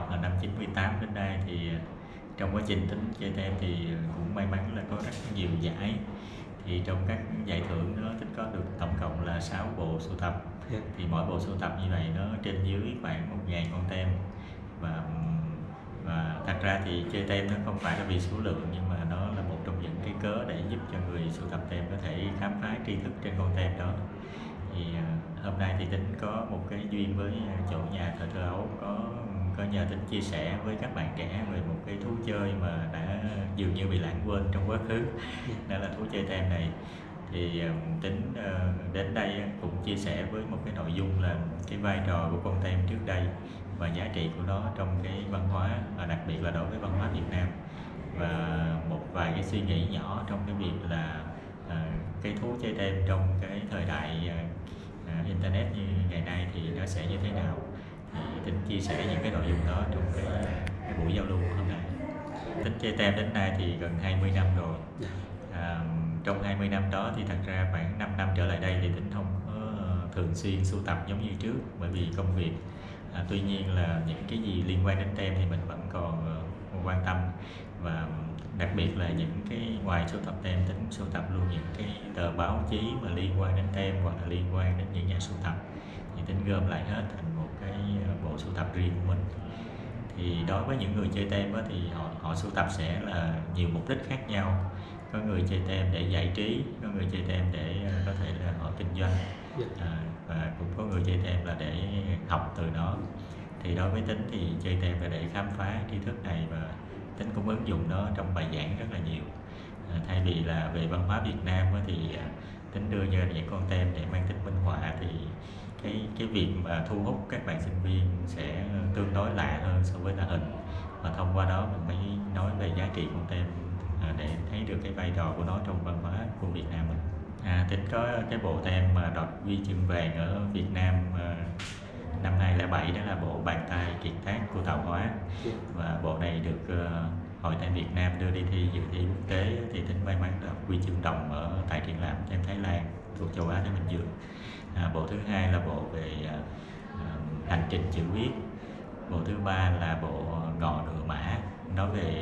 ở năm 98 đến nay thì trong quá trình tính chơi tem thì cũng may mắn là có rất nhiều giải. Thì trong các giải thưởng đó Tính có được tổng cộng là 6 bộ sưu tập. Thì mỗi bộ sưu tập như vậy nó trên dưới khoảng 1.000 con tem. Và thật ra thì chơi tem nó không phải là vì số lượng, nhưng mà nó là một trong những cái cớ để giúp cho người sưu tập tem có thể khám phá tri thức trên con tem đó. Thì hôm nay thì Tính có một cái duyên với chỗ nhà thợ Ấu, có nhờ Tính chia sẻ với các bạn trẻ về một cái thú chơi mà đã dường như bị lãng quên trong quá khứ, đó là thú chơi tem này. Thì Tính đến đây cũng chia sẻ với một cái nội dung là cái vai trò của con tem trước đây và giá trị của nó trong cái văn hóa, và đặc biệt là đối với văn hóa Việt Nam. Và một vài cái suy nghĩ nhỏ trong cái việc là cái thú chơi tem trong cái thời đại Internet như ngày nay thì nó sẽ như thế nào. Thì Tính chia sẻ những cái nội dung đó trong cái buổi giao lưu hôm nay. Tính chơi tem đến nay thì gần 20 năm rồi. Trong 20 năm đó thì thật ra khoảng 5 năm trở lại đây thì Tính không có thường xuyên sưu tập giống như trước, bởi vì công việc. Tuy nhiên là những cái gì liên quan đến tem thì mình vẫn còn quan tâm, và đặc biệt là những cái ngoài sưu tập tem, Tính sưu tập luôn những cái tờ báo chí mà liên quan đến tem hoặc là liên quan đến những nhà sưu tập. Thì Tính gom lại hết thành một cái bộ sưu tập riêng của mình. Thì đối với những người chơi tem thì họ sưu tập sẽ là nhiều mục đích khác nhau. Có người chơi tem để giải trí, có người chơi tem để có thể là họ kinh doanh, và cũng có người chơi tem là để học từ nó. Thì đối với Tính thì chơi tem là để khám phá tri thức này, và Tính cũng ứng dụng nó trong bài giảng rất là nhiều. Thay vì là về văn hóa Việt Nam thì Tính đưa ra những con tem để mang tính minh họa, thì cái việc mà thu hút các bạn sinh viên sẽ tương đối lạ hơn so với là hình. Và thông qua đó mình mới nói về giá trị con tem để thấy được cái vai trò của nó trong văn hóa của Việt Nam mình. Tính có cái bộ tem mà đoạt huy chương vàng ở Việt Nam năm 2007, đó là bộ bàn tay kiệt tác của Tạo Hóa. Và bộ này được Hội Tem Việt Nam đưa đi thi dự thi quốc tế, thì Tính may mắn đoạt huy chương đồng ở tại triển lãm tem Thái Lan thuộc châu Á Thái Bình Dương. Bộ thứ hai là bộ về hành trình chữ viết. Bộ thứ ba là bộ Ngọ Ngựa Mã, nói về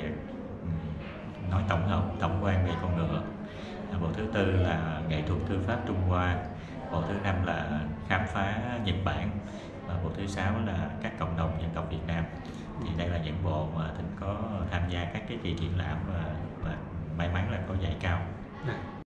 tổng quan về con ngựa. Bộ thứ tư là nghệ thuật thư pháp Trung Hoa. Bộ thứ năm là khám phá Nhật Bản. Và bộ thứ sáu là các cộng đồng dân tộc Việt Nam. Thì đây là những bộ mà Tính có tham gia các cái kỳ triển lãm và may mắn là có giải cao.